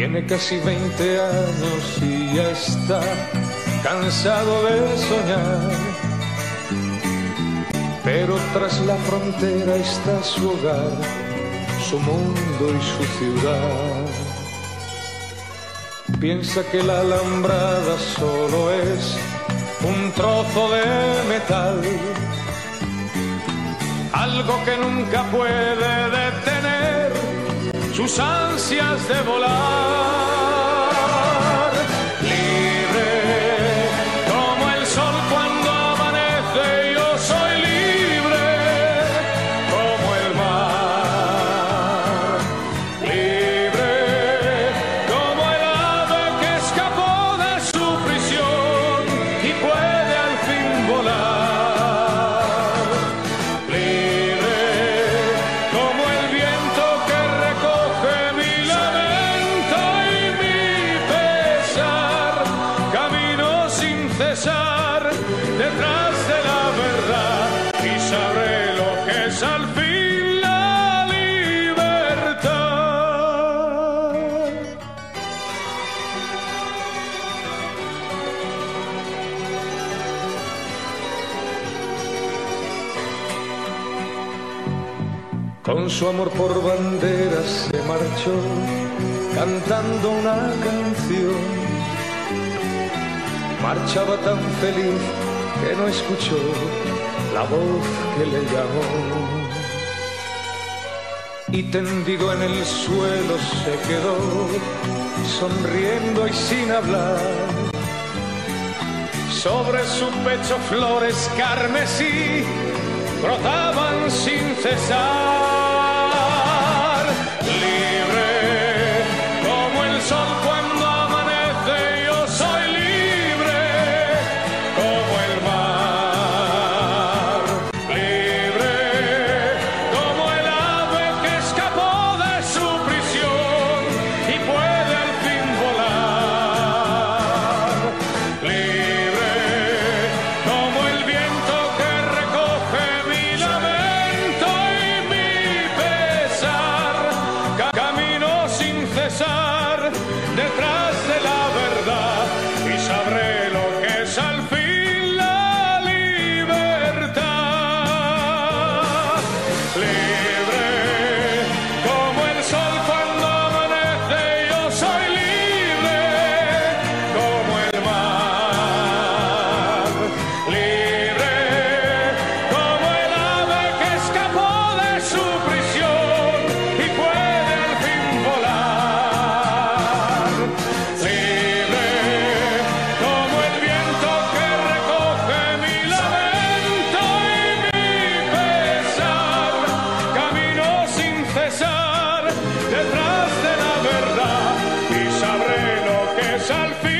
Tiene casi 20 años y ya está cansado de soñar, pero tras la frontera está su hogar, su mundo y su ciudad. Piensa que la alambrada solo es un trozo de metal, algo que nunca puede detener sus ansias de volar. Libre como el sol cuando amanece, yo soy libre como el mar. Libre como el ave que escapó de su prisión y puede al fin volar. Libre como el viento que recoge mi lamento y mi pesar, camino sin cesar detrás de la verdad y sabré lo que es al fin la libertad. Con su amor por banderas se marchó cantando una canción. Marchaba tan feliz que no escuchó la voz que le llamó. Y tendido en el suelo se quedó, sonriendo y sin hablar. Sobre su pecho flores carmesí brotaban sin cesar. Libre como el sol cuando amanece, yo soy libre como el mar. Libre como el ave que escapó de su prisión y puede al fin volar. Libre como el viento que recoge mi lamento y mi pesar, camino sin cesar detrás de la verdad y sabré lo que es al fin la libertad. Libre como el sol cuando amanece, yo soy libre como el mar. Libre como el ave que escapó de su prisión y puede al fin volar. Libre como el viento que recoge mi lamento y mi pesar, camino sin cesar detrás de la verdad y sabré lo que es al fin